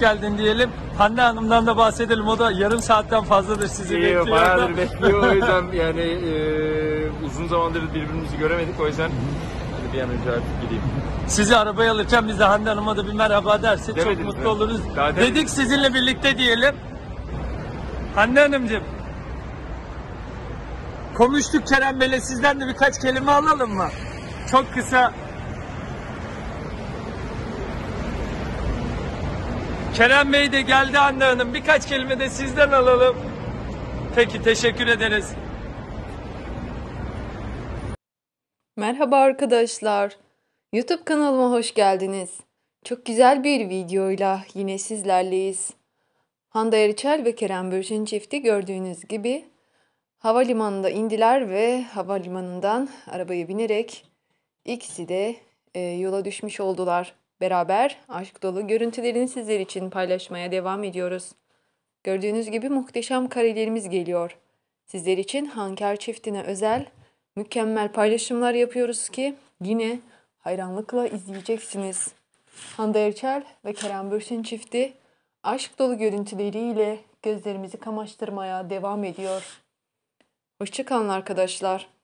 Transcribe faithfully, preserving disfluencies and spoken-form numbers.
geldin diyelim. Hande Hanım'dan da bahsedelim. O da yarım saatten fazladır sizi İyi, bekliyor. bayağıdır bekliyor. O yüzden yani e, uzun zamandır birbirimizi göremedik. O yüzden hadi bir an önce artık gideyim. Sizi arabaya alırken biz de Hande Hanım'a da bir merhaba dersek çok Demediniz mutlu mi? oluruz. Daha Dedik demedim. sizinle birlikte diyelim. Hande Hanımcığım. Konuştuk Kerem Bey'le, sizden de birkaç kelime alalım mı? Çok kısa. Kerem Bey de geldi Hande Hanım. Birkaç kelime de sizden alalım. Peki, teşekkür ederiz. Merhaba arkadaşlar. YouTube kanalıma hoş geldiniz. Çok güzel bir videoyla yine sizlerleyiz. Hande Erçel ve Kerem Bürsin çifti gördüğünüz gibi havalimanında indiler ve havalimanından arabaya binerek ikisi de e, yola düşmüş oldular. Beraber aşk dolu görüntülerini sizler için paylaşmaya devam ediyoruz. Gördüğünüz gibi muhteşem karelerimiz geliyor. Sizler için Hanker çiftine özel mükemmel paylaşımlar yapıyoruz ki yine hayranlıkla izleyeceksiniz. Hande Erçel ve Kerem Bürsin çifti aşk dolu görüntüleriyle gözlerimizi kamaştırmaya devam ediyor. Hoşça kalın arkadaşlar.